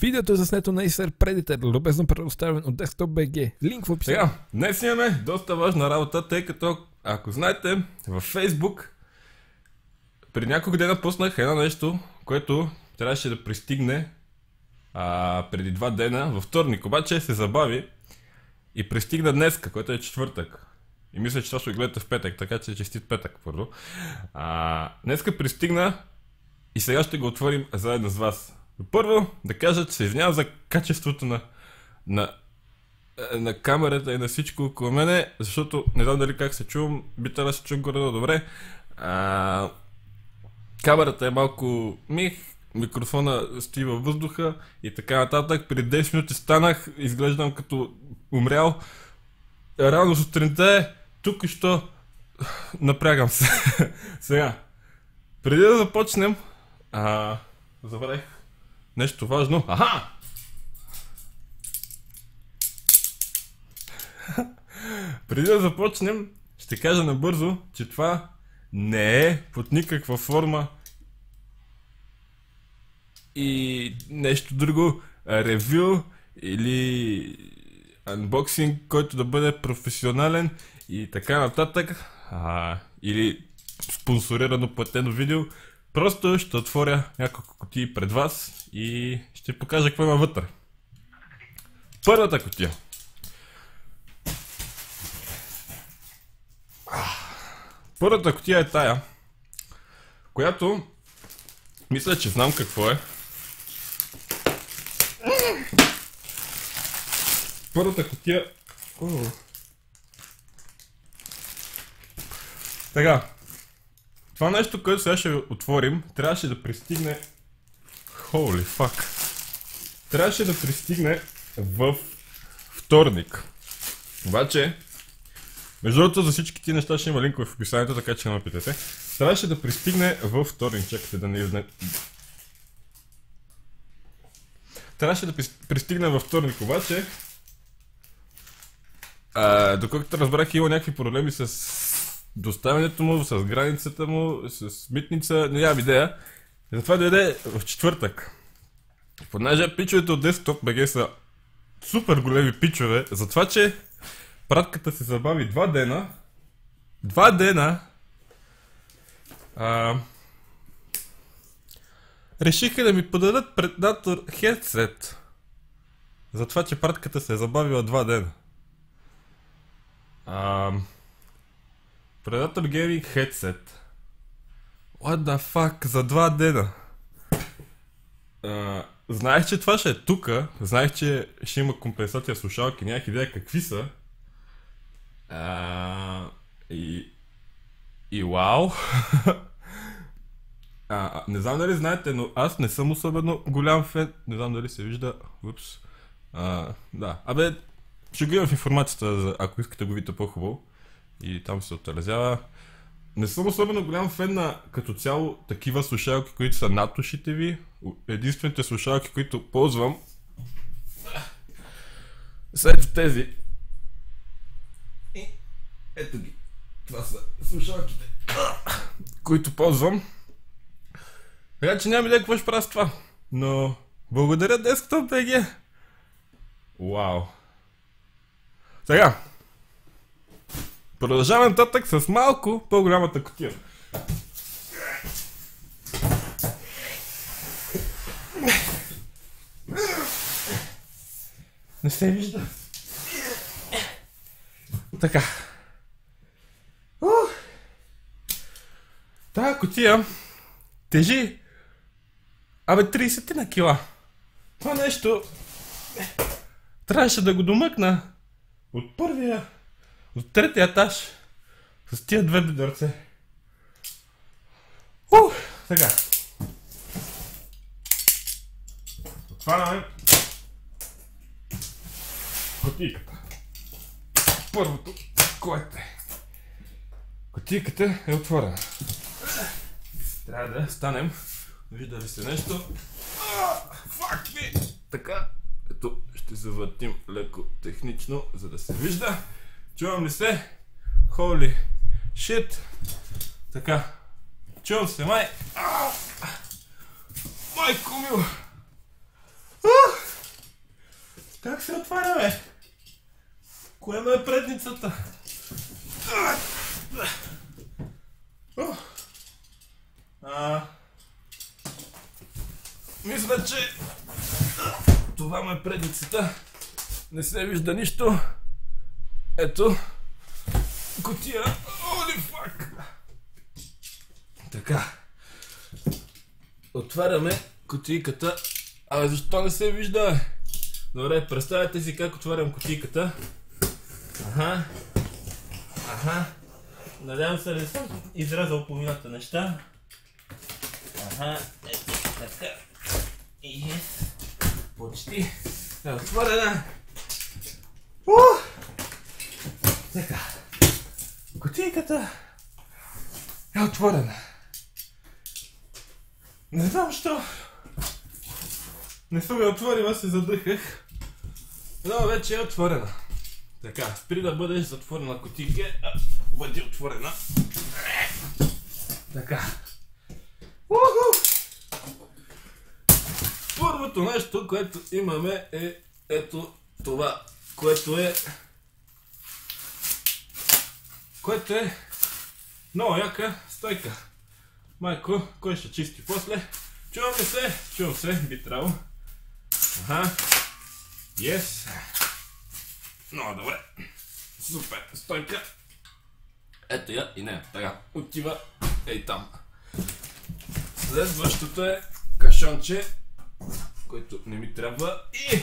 Видеото е заснето на Acer Predator, любезно предоставен от Desktop.bg. Линк в описанието. Сега, днес имаме доста важна работа, тъй като, ако знаете, във Facebook преди няколко дена пуснах едно нещо, което трябваше да пристигне преди 2 дена, във вторник, обаче се забави и пристигна днеска, което е четвъртък. И мисля, че това ще го гледате в петък, така че честит петък първо. Днеска пристигна и сега ще го отворим заедно с вас. Първо да кажа, че се извинявам за качеството на камерата и на всичко около мене, защото не знам дали как се чувам, би трябвало да се чувам горе добре. Камерата е малко мих, микрофона стои във въздуха и така нататък. Преди 10 минути станах, изглеждам като умрял. Рано сутринта е, тук що напрягам се. Сега, преди да започнем, забравих нещо важно. Аха! Преди да започнем, ще кажа набързо, че това не е под никаква форма и нещо друго, ревю или анбоксинг, който да бъде професионален и така нататък, или спонсорирано платено видео. Просто ще отворя няколко кутии пред вас и ще покажа какво има вътре. Първата кутия. Първата кутия е тая, която мисля, че знам какво е. Първата кутия... Така. Това нещо, което сега ще отворим, трябваше да пристигне... Holy fuck! Трябваше да пристигне в вторник. Обаче, между другото за всички ти неща ще има линкове в описанието, така че не ме питайте. Трябваше да пристигне във вторник. Чакайте да не изне... Трябваше да пристигне във вторник, обаче... Доколкото разбрах, има някакви проблеми с доставянето му, с границата му, с митница, нямам идея. Затова дойде в четвъртък. Понеже пичовете от Desktop.bg са супер големи пичове, затова че пратката се забави 2 дена. 2 дена! Решиха да ми подадат Predator headset. Затова че пратката се е забавила 2 дена. Predator Gaming Headset. What the fuck? За 2 дена. Знаех, че това ще е тука. Знаех, че ще има компенсация слушалки. Нямах идея какви са. И вау. Не знам дали знаете, но аз не съм особено голям фен. Не знам дали се вижда. Упс. Да. Абе, ще го имам в информацията, ако искате го видите по-хубаво. И там се отразява. Не съм особено голям фен на като цяло такива слушалки, които са над ушите ви. Единствените слушалки, които ползвам са ето тези. И ето ги. Това са слушалките, които ползвам. Така че нямам идея какво ще правя с това. Но благодаря Desktop.bg. Вау. Сега. Продължавам нататък с малко по-голямата кутия. Не се вижда. Така. Тая кутия тежи 30 на кила. Това нещо трябваше да го домъкна от третия етаж с тия 2 бедърце. Сега. Отваряме кутийката. Първото, което е. Кутийката е отворена. Трябва да станем. Вижда ли се нещо? Фак ми! Така. Ето, ще завъртим леко технично, за да се вижда. Чувам ли се? Holy shit! Така. Чувам се, май! Майко мила! Как се отваря, бе? Кое ме е предницата? Мисля, че това ме е предницата. Не се вижда нищо. Ето. Кутия. Holy fuck! Така. Отваряме кутийката. Абе, защо не се вижда, бе? Добре, представете си как отварям кутийката. Аха. Надявам се да съм изрязал половината неща. Аха, ето така. Yes. Почти. Отворена. Така. Кутийката е отворена. Не знам защо. Не съм я отворил, аз се задъхах. Но вече е отворена. Така, спри да бъдеш затворена кутийка, бъди отворена. Така. Първото нещо, което имаме е ето това, което е много яка стойка. Майко, кой ще чисти после? Чувам се, би трябвало. Аха. Yes. Много добре. Супер стойка. Ето я и не. Така, отива ей там. Следващото е кашонче, който не ми трябва и...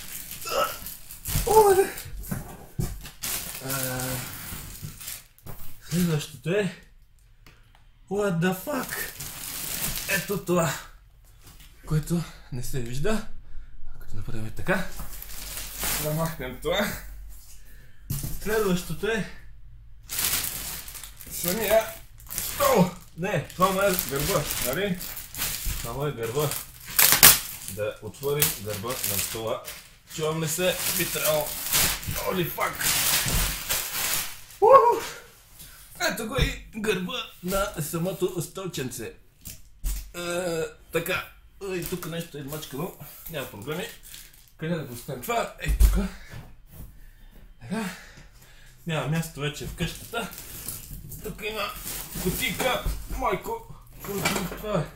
Следващото е... What the fuck? Ето това, което не се вижда. Като направим така, да махнем това. Следващото е... самия стол. Не, това ме е гърба, нали? Това е гърба. Да отворим гърба на стола. Чувам ли се? Би трябвало. Holy fuck! Ето го и гърба на самото столченце. Така. И тук нещо е мачкано. Няма проблеми. Къде да го оставим това? Ей тук. Така. Няма място вече в къщата. Тук има кутийка. Майко. Това е.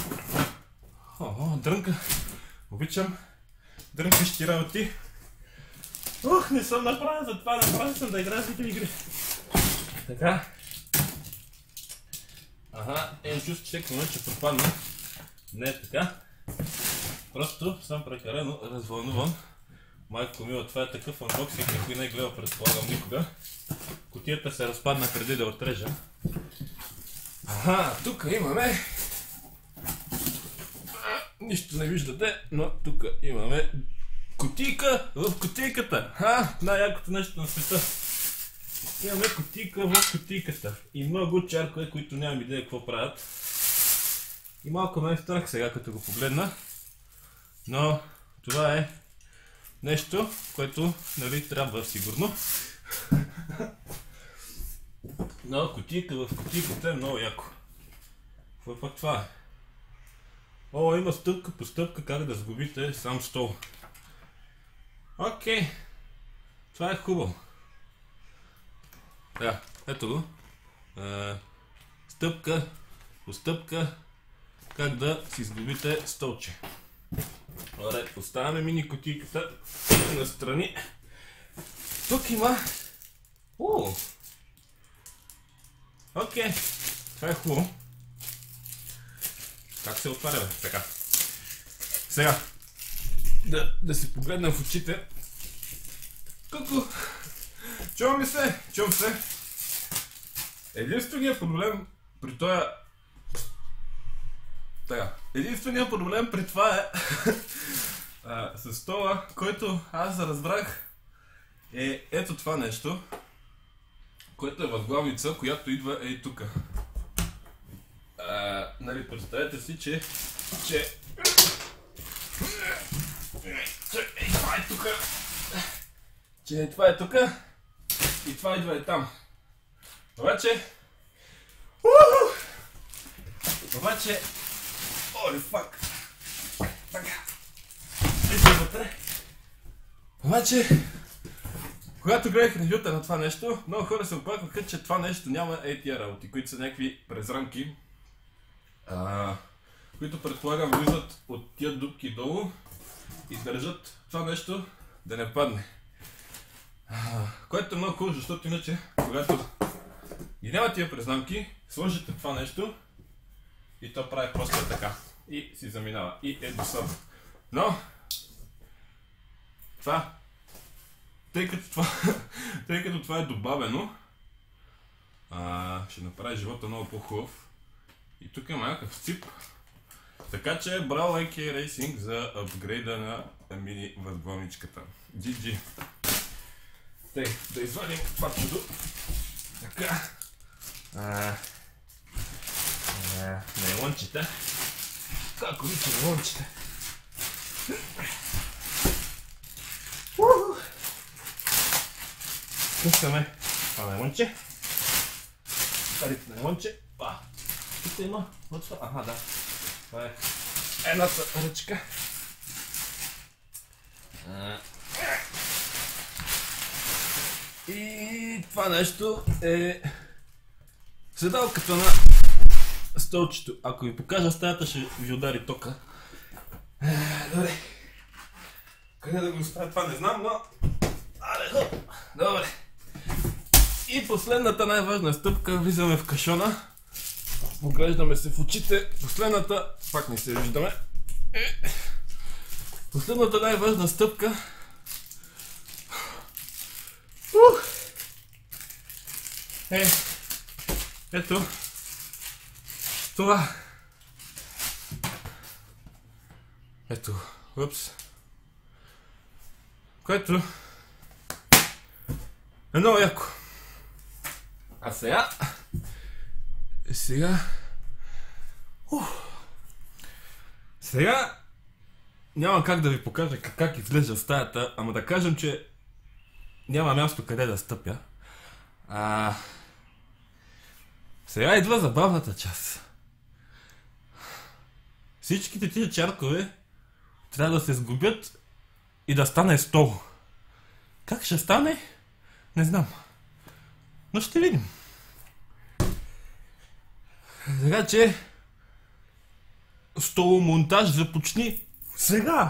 Дрънка. Обичам дрънкащи работи. Не съм направен за това. Направен съм да играя с игри. Така. Имам чувство, че всеки момент ще пропадна. Не е така. Просто съм прекалено развълнуван. Майко мила, това е такъв анбоксинг, никой не е гледал, предполагам никога. Кутията се разпадна преди да отрежа. Тук имаме... Нищо не виждате, но тук имаме кутийка в кутийката. Най-якото нещо на света. Имаме кутийка в кутийката. И много чаркове, които нямам идея какво правят. И малко ме е страх сега, като го погледна. Но това е нещо, което нали трябва сигурно. Но кутийка в кутийката е много яко. Какво е пък това? Има стъпка по стъпка как да сгубите сам стол. Окей. Това е хубаво. Да, ето го. Стъпка по стъпка как да си сглобите столче. Добре, поставяме мини кутийката настрани. Тук има... Окей, това е хубаво. Как се отваря, бе? Така. Сега, да си погледнем в очите. Колко... Чувам ли се? Чувам се. Единственият проблем при този... Така. Единственият проблем при това е... с стола, който аз разбрах е ето това нещо, което е възглавница, която идва ей тука. Нали, представете си, че това е тука. Че това е тука и това идва е там. Обаче... Holy fuck. Така. вътре. Обаче, когато гледах ревюта на това нещо, много хора се оплакваха, че това нещо няма тия работи, които са някакви през рамки, които предполагам влизат от тия дупки долу и държат това нещо да не падне. Което е много хубаво, защото иначе, когато и няма тия презламки, сложите това нещо и то прави просто така. И си заминава. И е досадно. Но, тъй като това е добавено, ще направи живота много по-хубав. И тук има някакъв цип. Така че браво AK Racing за апгрейда на мини възглавничката. GG. Тъй, да извадим това чудо. Така. Найлончета. Как обича найлончета? Пускаме това найлонче. Старите найлонче. Тук има. Аха, да. Това е едната ръчка. И това нещо е седалката на столчето. Ако ви покажа стаята, ще ви удари тока. Добре. Къде да го оставя това не знам, но... Добре. И последната най-важна стъпка, влизаме в кашона. Поглеждаме се в очите. Последната... Пак не се виждаме. Последната най-важна стъпка. Ето. Това. Ето. Упс. Което е много яко. А сега... Сега няма как да ви покажа как изглежда стаята, ама да кажем, че няма място къде да стъпя. Сега идва забавната част. Всичките тия чаркове трябва да се сгубят и да стане стол. Как ще стане? Не знам. Но ще видим. Така че столомонтаж започни сега!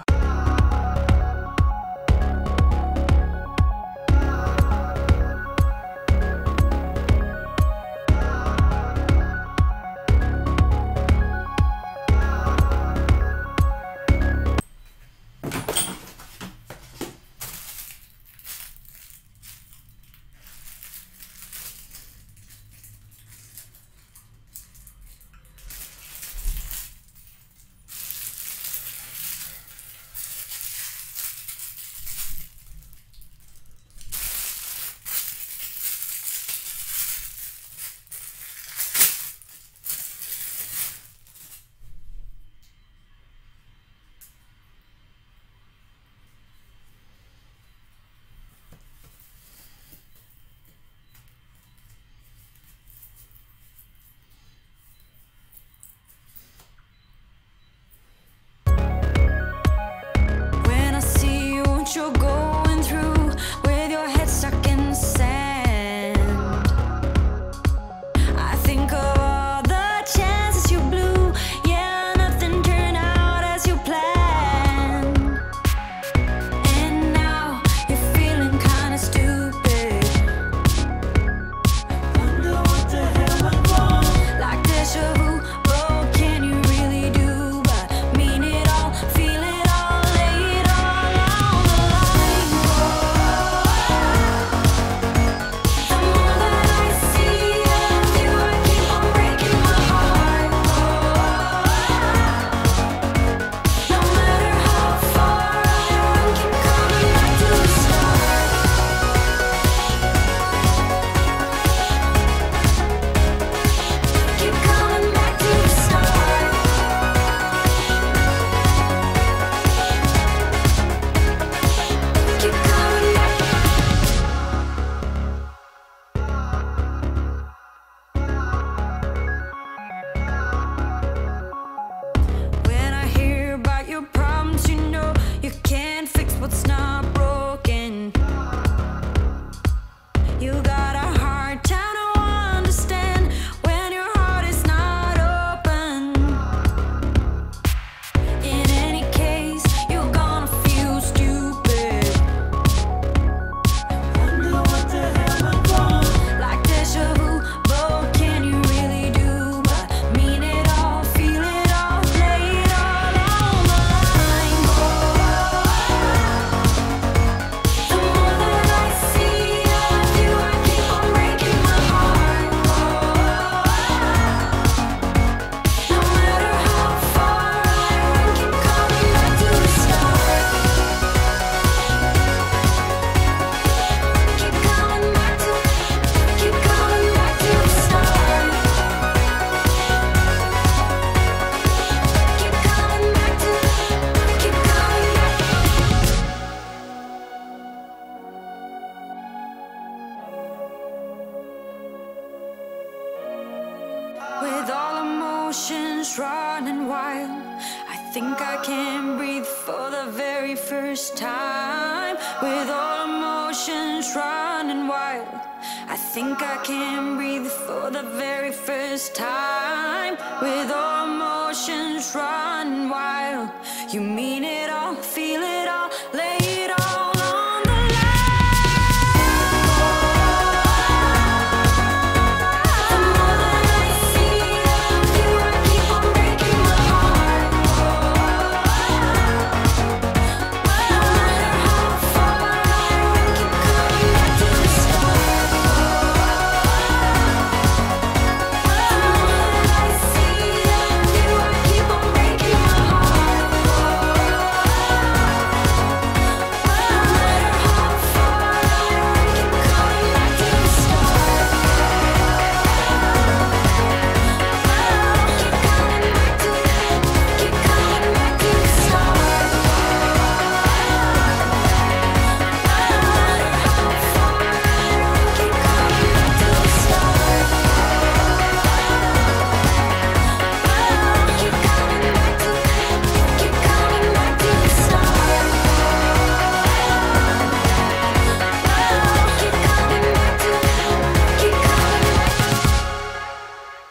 running wild. I think I can breathe for the very first time. With all emotions running wild, I think I can breathe for the very first time. With all emotions running wild, you mean it all, feel it all, lay it all on the line. The more that I see of you, I keep on breaking my heart. No matter how far I run, keep coming back to the start. The more that I see of you, I keep on breaking my heart. No matter how far I run, keep coming back to the start. Keep coming back to the start. No matter how far I run, keep coming back to the start. Keep coming back to the start. Keep coming back.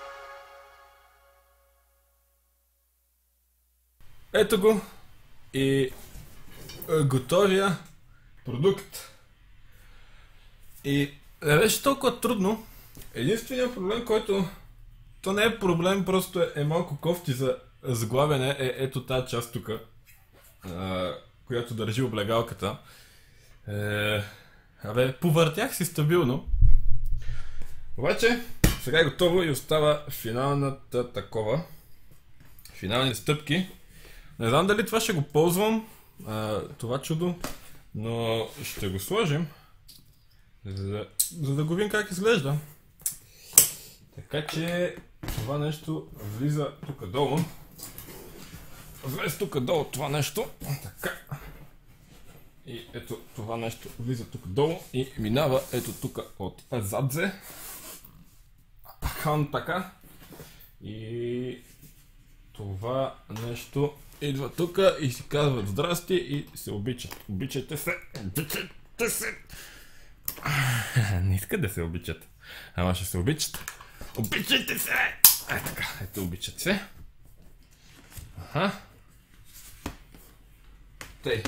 Ето го и готовия продукт. И не беше толкова трудно. Единственият проблем, който то не е проблем, просто е малко кофти за заглавяне, е ето тази част тук, която държи облегалката. Повъртях си стабилно. Обаче сега е готово и остава финални стъпки. Не знам дали това ще го ползвам, това чудо, но ще го сложим, за да го видим как изглежда. Така че това нещо влиза тук долу. Влез тук долу това нещо. Така. И ето това нещо влиза тук долу и минава ето тук от задзе. Така. И това нещо идва тук и си казват здрасти и се обичат. Обичайте се. Обичайте се. Не искат да се обичат. Ама ще се обичат. Обичайте се! Така, ето обичат се. Аха. Тъй.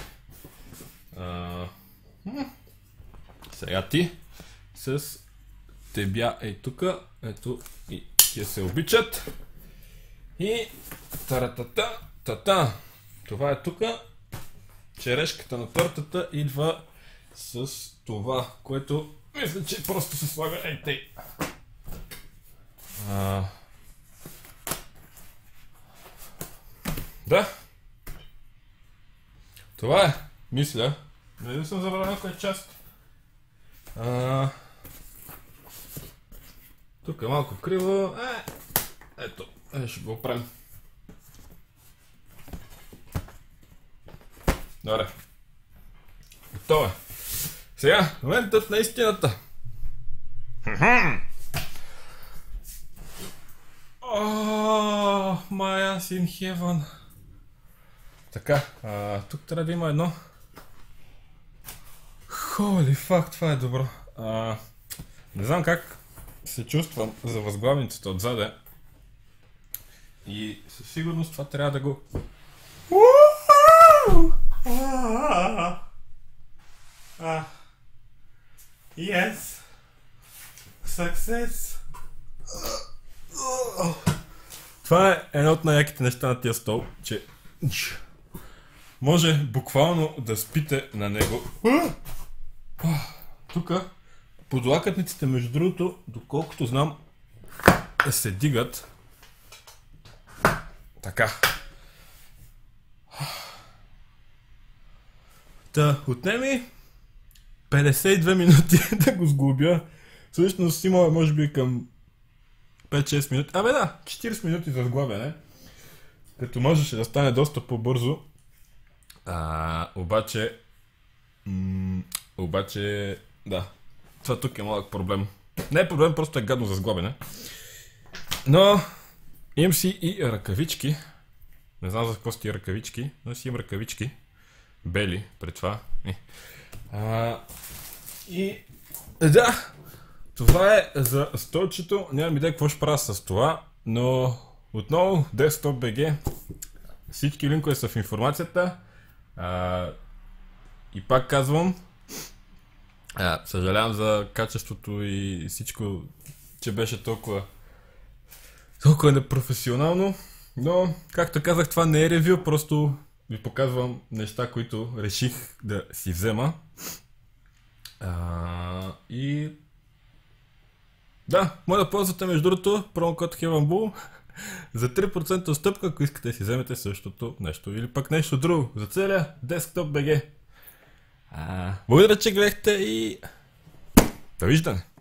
Сега ти с тебя е тука. Ето и тия се обичат. И таратата. Това е тука. Черешката на тортата идва с това, което мисля, че просто се слага ей тъй. Да. Това е, мисля. Не съм забрал някоя част. Тук е малко криво. Ето, ще го оправим. Добре. Готово е. Сега, моментът на истината. My ass in heaven. Така, тук трябва да има едно. Holy fuck, това е добро. Не знам как се чувствам за възглавницата отзаде. И със сигурност това трябва да го... Yes. Success. Това е едно от най-яките неща на тия стол, че може буквално да спите на него. Тук подлакътниците, между другото, доколкото знам, се дигат. Така. Та, отнеми 52 минути да го сглобя. Всъщност има, може би, към 5-6 минути. Абе да, 40 минути за сглобяне. Като можеше да стане доста по-бързо. Обаче, да. Това тук е малък проблем. Не е проблем, просто е гадно за сглобяне. Но, Имам си и ръкавички. Не знам за какво са тия ръкавички, но си имам ръкавички. Бели, пред това. И да, това е за столчето. Нямам идея какво ще правя с това, но отново Desktop.bg. Всички линкове са в информацията. И пак казвам, съжалявам за качеството и всичко, че беше толкова непрофесионално, но както казах, това не е ревю, просто ви показвам неща, които реших да си взема. И да, може да ползвате между другото промокод HeavenBull за 3% отстъпка, ако искате да си вземете същото нещо или пък нещо друго за целия Desktop.bg. Благодаря, че гледахте и довиждане!